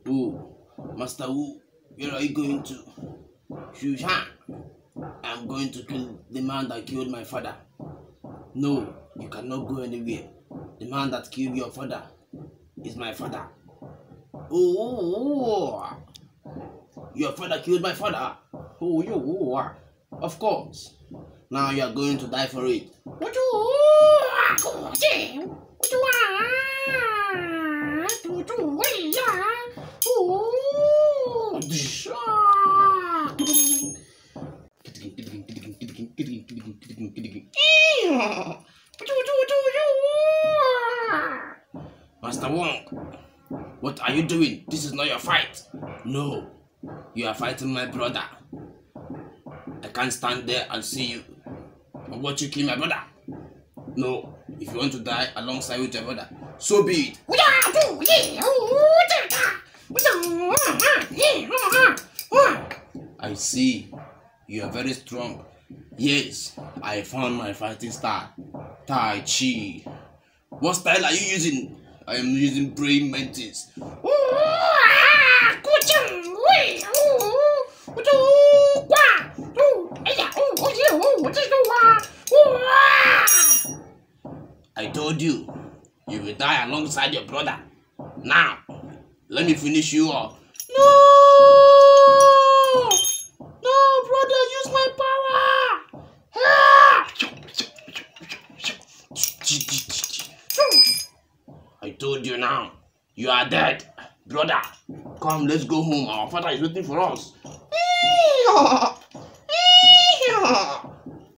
Oh, Master Wu, where are you going to? Shushan, I'm going to kill the man that killed my father. No, you cannot go anywhere. The man that killed your father is my father. Oh, your father killed my father. Oh, you, of course. Now you are going to die for it. Master Wong, what are you doing? This is not your fight. No, you are fighting my brother. I can't stand there and see you and watch you kill my brother. No, if you want to die alongside with your brother, so be it. I see you are very strong. Yes, I found my fighting style, Tai Chi. What style are you using? I am using brain mantis. I told you, you will die alongside your brother. Now, let me finish you off. No! No, brother, use my power! I told you now, you are dead. Brother, come, let's go home. Our father is waiting for us.